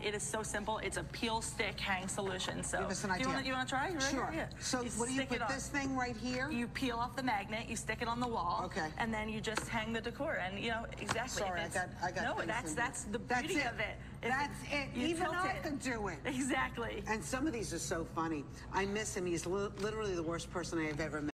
it is so simple. It's a peel, stick, hang solution. So give us an idea. You want to try? Sure. Yeah. So what do you put this thing right here? You peel off the magnet, you stick it on the wall, okay, and then you just hang the decor. And you know exactly. Sorry, I got. No, that's the beauty of it. That's it. Even I can do it. Exactly. And some of these are so funny. I miss him. He's literally the worst person I have ever met.